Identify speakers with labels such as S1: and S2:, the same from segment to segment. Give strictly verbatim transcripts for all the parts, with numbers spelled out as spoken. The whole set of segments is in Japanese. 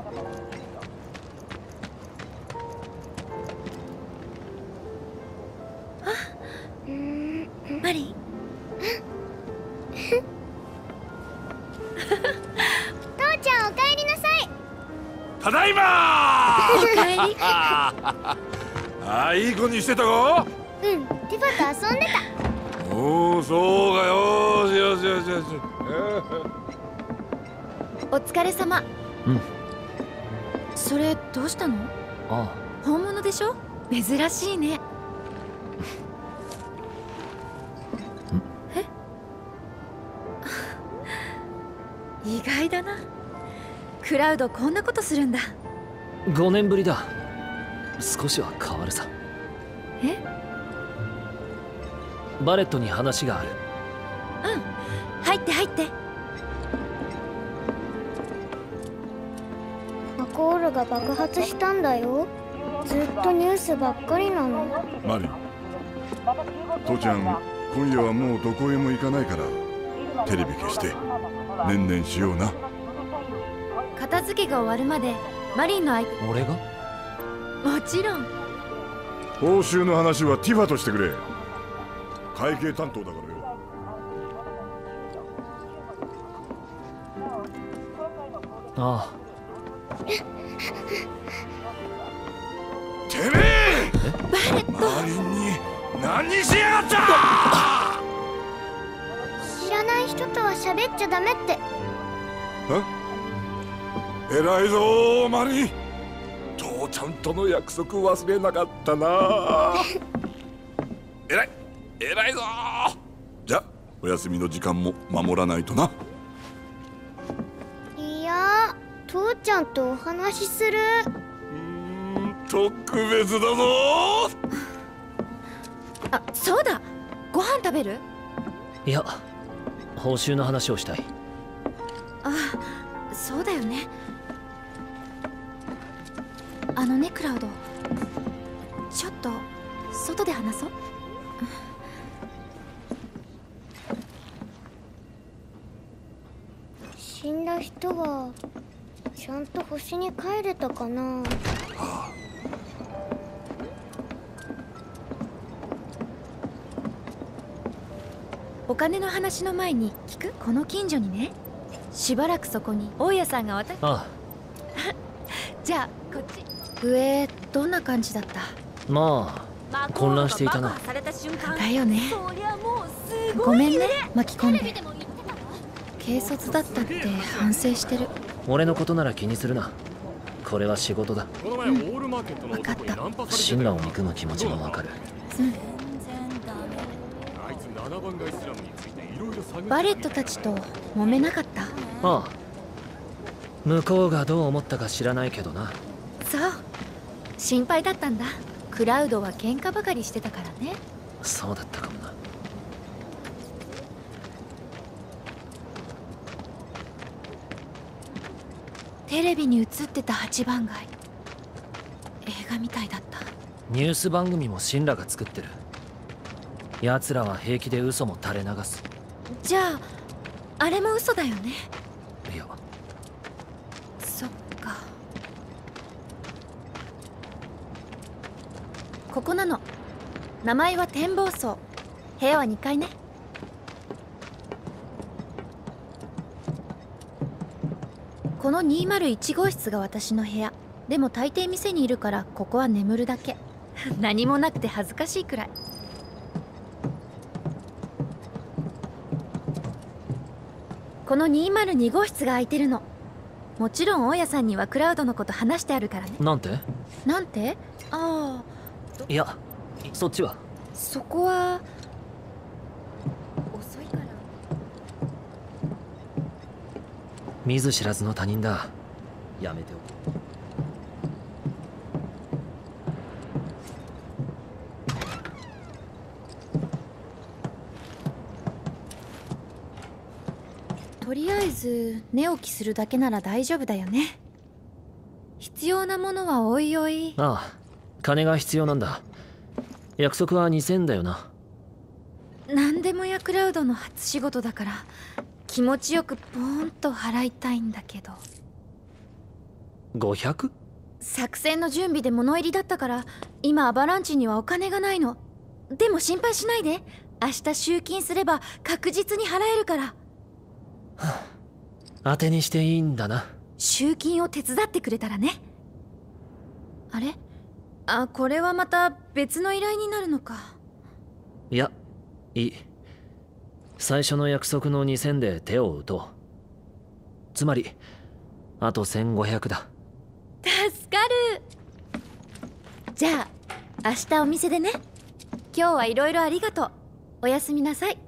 S1: マリン。
S2: 父ちゃんお帰りなさい。
S3: ただいま
S1: ー。お帰り。
S3: ああ、いい子にしてたか？
S2: うん、ティファと遊んでた。
S3: おお、そうか。よしよしよしよし。
S1: お疲れ様。
S4: うん。
S1: それどうしたの？
S4: ああ、
S1: 本物でしょ？珍しいね。え？意外だな。クラウドこんなことするんだ。
S4: ごねんぶりだ。少しは変わるさ。
S1: え？
S4: バレットに話がある。
S1: うん、入って入って。
S2: マコールが爆発したんだよ。ずっとニュースばっかりなの。
S3: マリン、父ちゃん今夜はもうどこへも行かないからテレビ消してねんねんしような。
S1: 片付けが終わるまでマリンの相手。
S4: 俺が？
S1: もちろん。
S3: 報酬の話はティファとしてくれ。会計担当だからよ。
S4: ああ。
S3: てめえ！
S1: バレット！
S3: マリンに何しやがった！
S2: 知らない人とは喋っちゃダメって。
S3: え？偉いぞーマリン。父ちゃんとの約束忘れなかったな。偉い偉いぞー。じゃお休みの時間も守らないとな。
S2: いや、父ちゃんとお話しする。
S3: うーん、特別だぞー。
S1: あ、そうだ。ご飯食べる？
S4: いや、報酬の話をしたい。
S1: あ、そうだよね。あのね、クラウド、ちょっと外で話そう。
S2: 死んだ人はちゃんと星に帰れたかな。
S1: お金の話の前に聞く？この近所にね、しばらくそこに大家さんが渡っ
S4: ああ。
S1: じゃあこっち。上どんな感じだった？
S4: まあ混乱していたな。
S1: だよね。ごめんね、巻き込んで。軽率だったって反省してる。
S4: 俺のことなら気にするな。これは仕事だ。
S1: うん、分かった。
S4: シンラを憎む気持ちもわかる。
S1: うん。バレットたちと揉めなかった？
S4: ああ。向こうがどう思ったか知らないけどな。
S1: そう、心配だったんだ。クラウドは喧嘩ばかりしてたからね。
S4: そうだったかもな。
S1: テレビに映ってた八番街、映画みたいだった。
S4: ニュース番組もシンラが作ってる。奴らは平気で嘘も垂れ流す。
S1: じゃああれも嘘だよね。
S4: いや、
S1: そっか。ここなの。名前は展望層。部屋はにかいね。このにまるいち号室が私の部屋。でも大抵店にいるからここは眠るだけ。何もなくて恥ずかしいくらい。このにまるに号室が空いてるの。もちろん大家さんにはクラウドのこと話してあるからね。
S4: なんて？
S1: なんて？ああ。
S4: いや、そっちは。
S1: そこは遅いから。
S4: 見ず知らずの他人だ。やめておく。
S1: とりあえず寝起きするだけなら大丈夫だよね。必要なものはおいおい。
S4: ああ、金が必要なんだ。約束はにせんだよな。
S1: 何でもやクラウドの初仕事だから気持ちよくポーンと払いたいんだけど。
S4: ごひゃく？
S1: 作戦の準備で物入りだったから今アバランチにはお金がないの。でも心配しないで、明日集金すれば確実に払えるから。
S4: 当てにしていいんだな。
S1: 集金を手伝ってくれたらね。あれ？あ、これはまた別の依頼になるのか。
S4: いや、いい。最初の約束のにせんで手を打とう。つまりあとせんごひゃくだ。
S1: 助かる。じゃあ明日お店でね。今日はいろいろありがとう。おやすみなさい。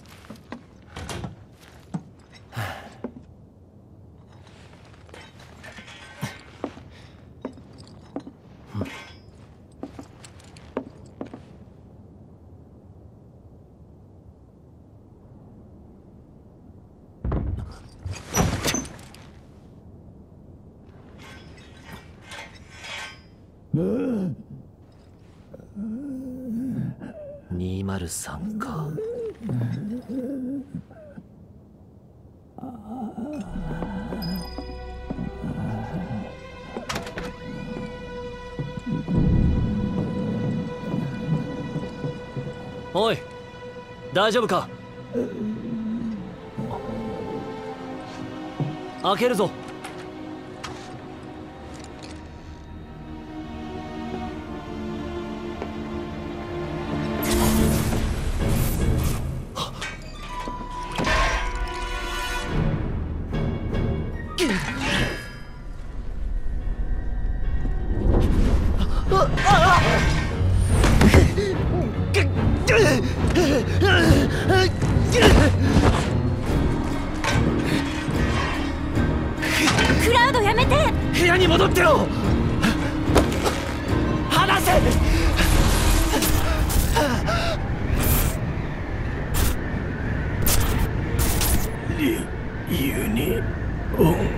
S4: にまるさんか。おい、大丈夫か？開けるぞ。
S1: クラウドやめて。
S4: 部屋に戻ってろ。離せ。
S5: ユユニオン。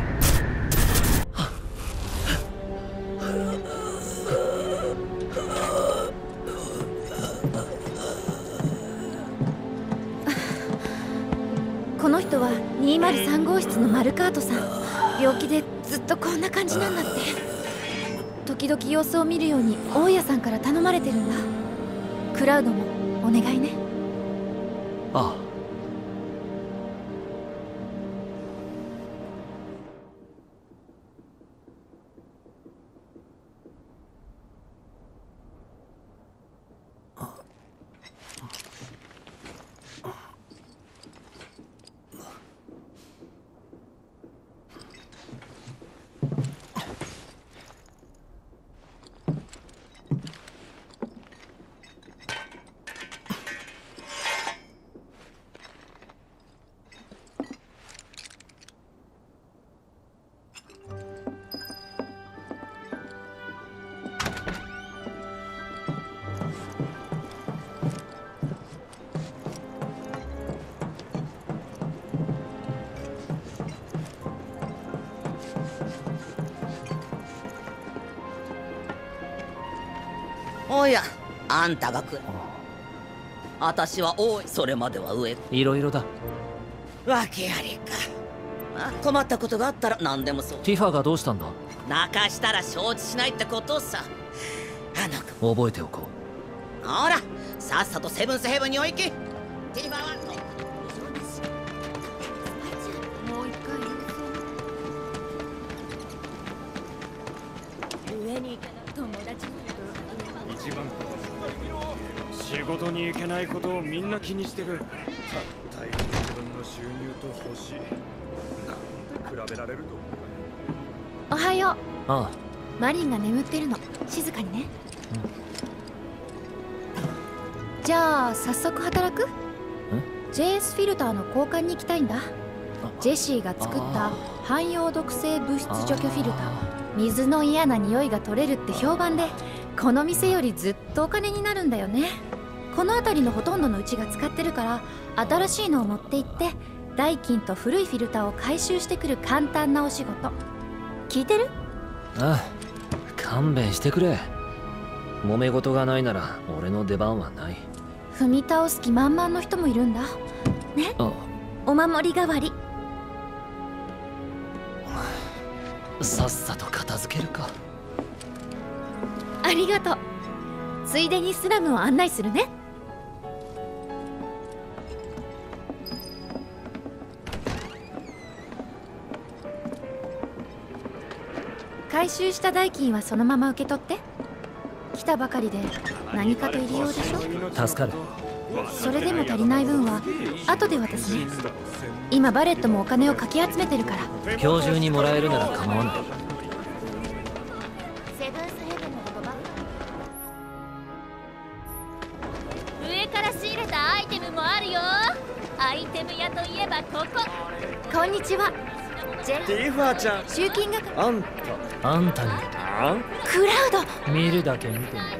S1: この人はにまるさん号室のマルカートさん。病気でずっとこんな感じなんだって。時々様子を見るように大家さんから頼まれてるんだ。クラウドもお願いね。
S4: ああ。
S6: おや、あんたが来る。私は多い。それまでは上。
S4: いろいろだ。
S6: わけありか。まあ、困ったことがあったら何でもそう。
S4: ティファがどうしたんだ？
S6: 泣かしたら承知しないってことさ。あの子。
S4: 覚えておこ
S6: う。ほら、さっさとセブンスヘブンにお行き。ティファは
S1: もう一回上に友達
S5: 一番仕事に行けないことをみんな気にしてる。たった今自分の収入と星なんで比べられると。
S1: おはよう。
S4: ああ。
S1: マリンが眠ってるの。静かにね。うん、じゃあ早速働く？ ジェイエス フィルターの交換に行きたいんだ。ジェシーが作った汎用毒性物質除去フィルター。水の嫌な匂いが取れるって評判で、この店よりずっとお金になるんだよね。この辺りのほとんどのうちが使ってるから、新しいのを持って行って代金と古いフィルターを回収してくる簡単なお仕事。聞いてる？
S4: ああ、勘弁してくれ。揉め事がないなら俺の出番はない。
S1: 踏み倒す気満々の人もいるんだね。お守り代わり。
S4: さっさと片付けるか。
S1: ありがとう。ついでにスラムを案内するね。回収した代金はそのまま受け取って。来たばかりで何かと入り用でしょ。
S4: 助かる。
S1: それでも足りない分は後で渡すね。今バレットもお金をかき集めてるから。
S4: 今日中にもらえるなら構わない。
S1: セブンスヘブンの言葉。上から仕入れたアイテムもあるよ。アイテム屋といえばここ。こんにちは。ジェ
S5: ティファーちゃん、
S1: 集金係。
S5: あん
S4: あんたに
S5: たあん
S1: クラウド。
S4: 見るだけ見てみる。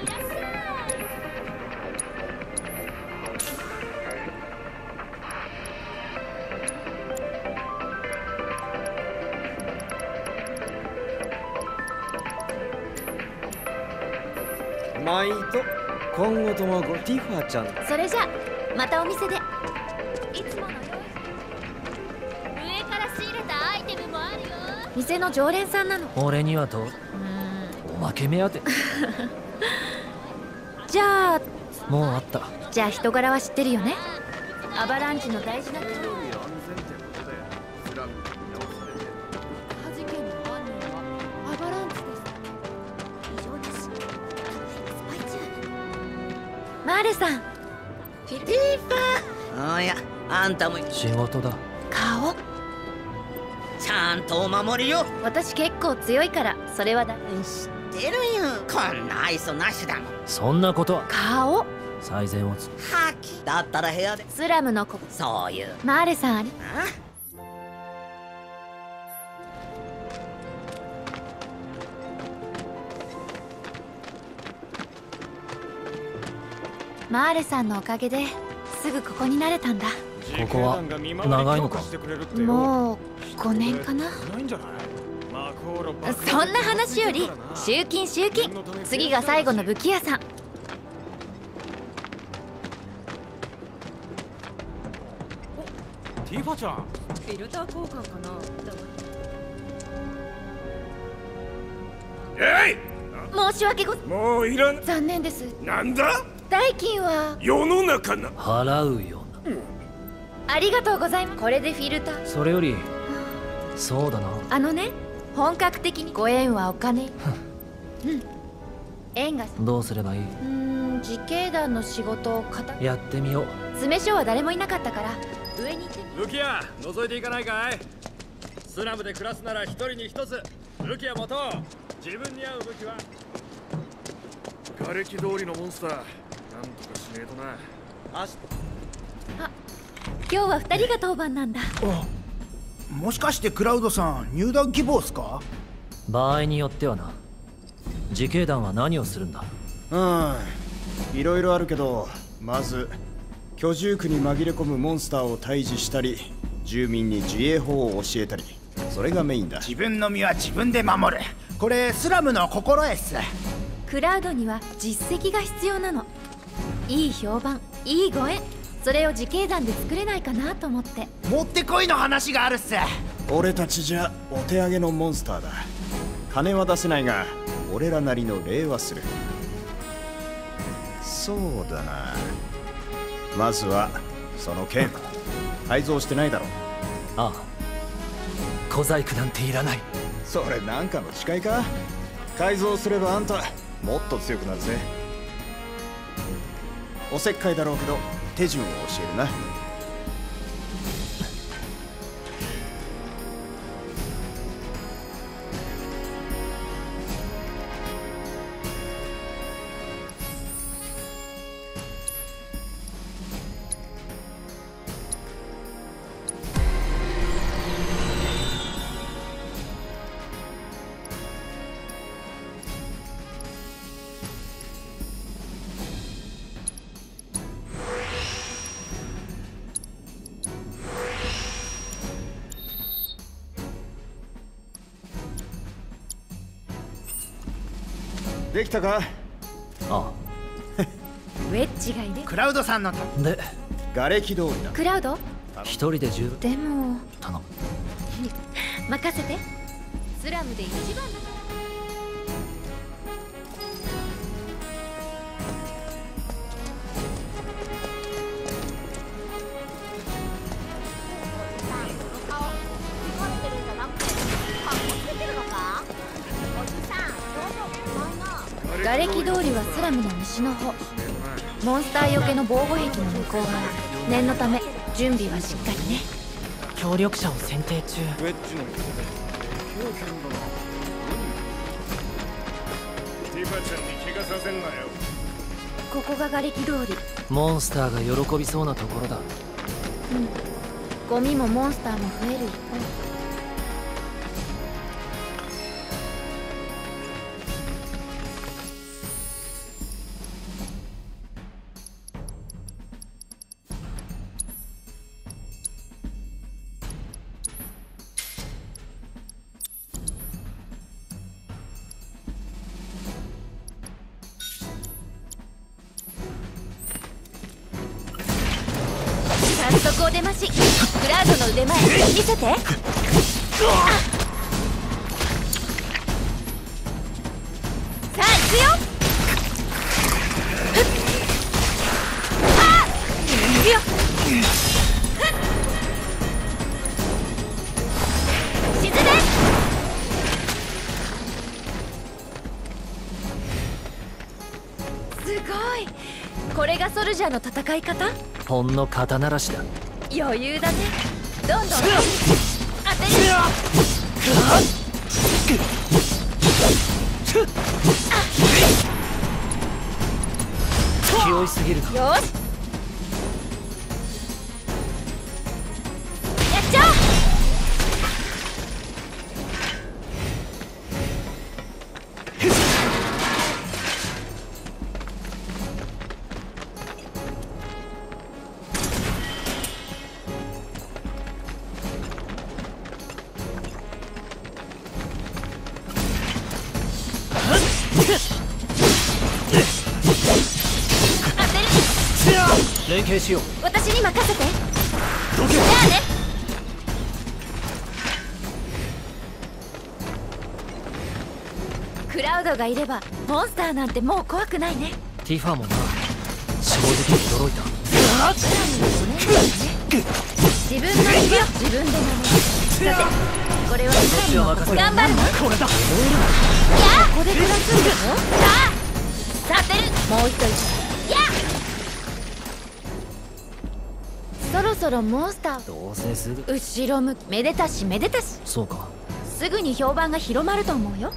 S5: 毎度今後ともごティファーちゃん。
S1: それじゃまたお店で。いつものように上から仕入れたアイテムもあるよ。店の常連さんなの。
S4: 俺にはとおまけ目当て。
S1: じゃあ
S4: もうあった。
S1: じゃあ人柄は知ってるよね。アバランチの大事な人。事件の犯人はアバランチです。異常なし。スパイ中。マーレさん。
S6: ティファー。おや、あんたも
S4: 仕事だ。
S1: 顔。
S6: ちゃんとお守りよ。
S1: 私結構強いからそれはだ。
S6: 知ってるよ。こんな愛想なしだもん。
S4: そんなことは。
S1: 顔。
S4: 最善をつ。
S6: はきだったら部屋で。
S1: スラムの子。
S6: そういう。
S1: マーレさんあり。
S6: あ
S1: マーレさんのおかげですぐここになれたんだ。
S4: ここは長いのか。
S1: もうごねんかな。
S5: ないんじゃない？マコーロバ
S1: そんな話より集金集金。次が最後の武器屋さん。
S5: ティファちゃん。
S7: フィルター交換かな。
S3: えい、
S1: 申し訳ご
S3: もういらん。
S1: 残念です。
S3: なんだ、
S1: 代金は
S3: 世の中な。
S4: 払うよな。
S1: ありがとうございます。これでフィルター。
S4: それよりそうだな。
S1: あのね、本格的にご縁はお金。うん縁が。
S4: どうすればいい？
S1: うーん自警団の仕事を片
S4: やってみよう。
S1: 詰め所は誰もいなかったから上に行ってみ。
S5: 武器屋覗いていかないかい？スラムで暮らすなら一人に一つ武器屋持とう。自分に合う武器は瓦礫通りのモンスターなんとかしねえとな。あ
S1: 今日は二人が当番なんだ。
S8: もしかしてクラウドさん入団希望っすか？
S4: 場合によってはな。自警団は何をするんだ？
S9: うんいろいろあるけど、まず居住区に紛れ込むモンスターを退治したり、住民に自衛法を教えたり、それがメインだ。
S8: 自分の身は自分で守る。これスラムの心得っす。
S1: クラウドには実績が必要なの。いい評判、いいご縁、それを自警団で作れないかなと思って。
S8: もってこいの話があるっす。
S9: 俺たちじゃお手上げのモンスターだ。金は出せないが俺らなりの礼はする。そうだな、まずはその剣改造してないだろ。
S4: ああ、小細工なんていらない。
S9: それなんかの誓いか？改造すればあんたもっと強くなるぜ。おせっかいだろうけど手順を教えるな。できたか？
S4: あ
S1: ウェッジがいる。
S8: クラウドさんの
S4: あ。で
S9: 瓦礫通りだ。
S1: クラウド
S4: 一人で十分
S1: でも
S4: 頼む。
S1: 任せて。
S7: スラムで一番だから。
S1: 瓦礫通りはスラムの西の方。モンスターよけの防護壁の向こう側。念のため準備はしっかりね。
S10: 協力者を選定中。
S5: ウェッジの人で強肩だな。ティファちゃんに怪我させんなよ。
S1: ここが瓦礫通り。
S4: モンスターが喜びそうなところだ。
S1: うん。ゴミもモンスターも増える一方。早速お出まし。クラウドの腕前見せて。さあ行くよ。あ行くよ。沈め。すごい。これがソルジャーの戦い方。
S4: ほんの肩慣らしだ。
S1: 余裕だね。どんどん当てる。
S4: 勢いすぎるな。
S1: よし、やっちゃおう。
S4: 連携しよう。
S1: 私に任せて。
S4: どけ。
S1: じゃあね。クラウドがいればモンスターなんてもう怖くないね。
S4: ティファもな、正直驚いた。
S1: 自分の身は自分で守る。さて、これはスラムのここ頑張るの。
S4: これだ。
S1: いや、ここで暮らすんだよ。さあ、さてる。もう一人。いや。そろそろモンスター。
S4: どうせすぐ
S1: 後ろ向き。めでたしめでたし。
S4: そうか。
S1: すぐに評判が広まると思うよ。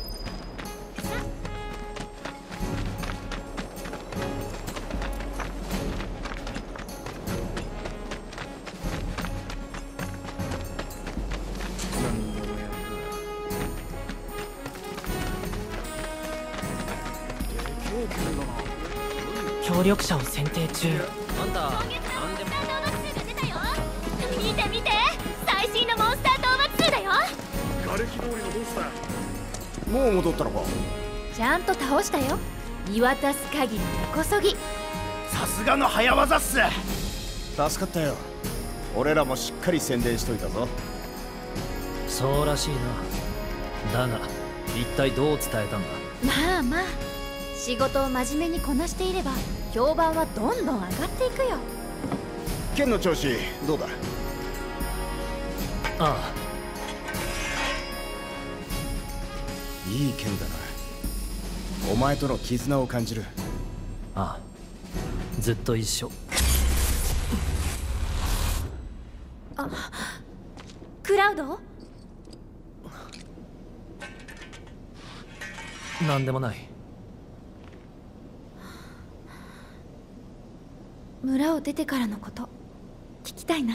S10: 協力者を選定中。
S4: あんた
S1: なんでも見て見て、最新のモンスター討伐数だよ。
S5: 瓦礫通りのモンスター。
S9: もう戻ったのか。
S1: ちゃんと倒したよ。見渡す限り根こそぎ。
S8: さすがの早技っす。
S9: 助かったよ。俺らもしっかり宣伝しといたぞ。
S4: そうらしいな。だが一体どう伝えたんだ。
S1: まあまあ、仕事を真面目にこなしていれば評判はどんどん上がっていくよ。
S9: 剣の調子どうだ。
S4: ああ、
S9: いい剣だな。お前との絆を感じる。
S4: ああ、ずっと一緒。
S1: あ、クラウド？
S4: なんでもない。
S1: 村を出てからのこと聞きたいな。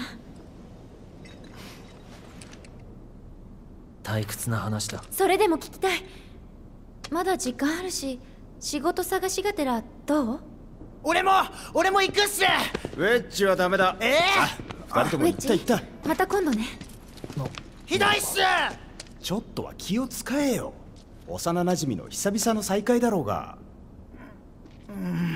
S4: 退屈な話だ。
S1: それでも聞きたい。まだ時間あるし、仕事探しがてらどう？
S8: 俺も俺も行くっす。
S9: ウェッジはダメだ。
S8: ええ
S9: ー、二人とも行った行った。
S1: また今度ね。
S8: ひどいっす。
S9: ちょっとは気を使えよ。幼なじみの久々の再会だろうが。
S8: うん、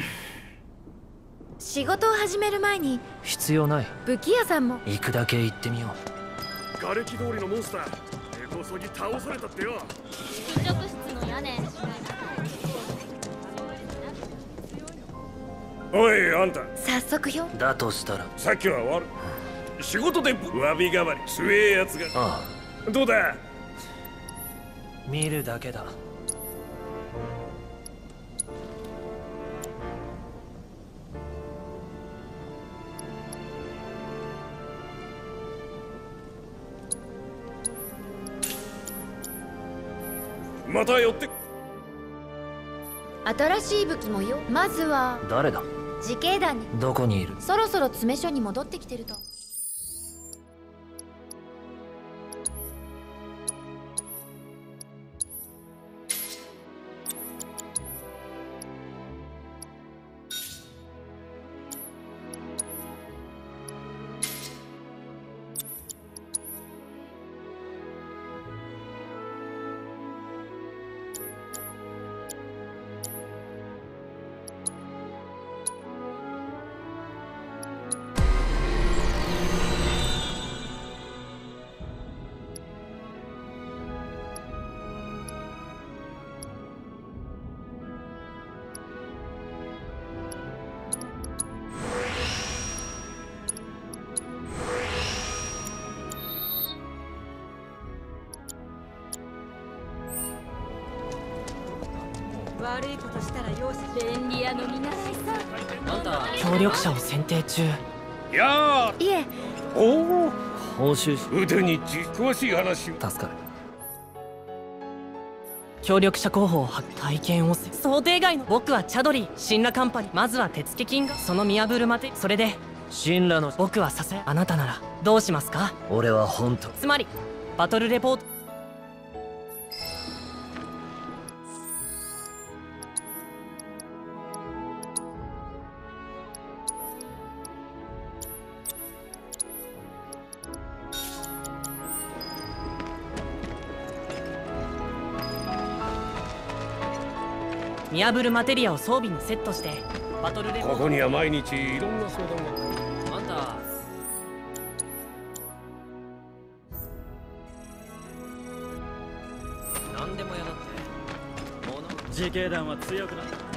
S1: 仕事を始める前に
S4: 必要ない。
S1: 武器屋さんも
S4: 行くだけ行ってみよ
S5: う。瓦礫通りのモンスター。 こそぎ倒されたってよ。
S2: 宿直室の屋根。
S5: おいあんた。
S1: 早速よ。
S4: だとしたら
S5: さっきは悪い。仕事で詫び代わり強えやつが。
S4: あ
S5: あ。どうだ。
S4: 見るだけだ。
S5: また寄って。
S1: 新しい武器もよ。まずは
S4: 誰だ。
S1: 自警団に。
S4: どこにいる。
S1: そろそろ詰め所に戻ってきてると。
S7: 悪いことしたら容赦。便利屋の見習いさ。
S10: あんた協力者を選定中。
S5: や
S1: いえ。
S5: おお。
S4: 報酬
S5: 腕にち詳しい話。
S4: 助かる。
S10: 協力者候補を発体験をせ想定外の。僕はチャドリー神羅カンパニー。まずは手付金がその見破るまで。それで
S4: 神羅の。
S10: 僕は支え。あなたならどうしますか。
S4: 俺は本当。
S10: つまりバトルレポート。見破るマテリアを装備にセットしてバトルレポート。
S5: ここには毎日いろんな相談が。
S10: あんた何でもやだって。
S11: 自警団は強くなった。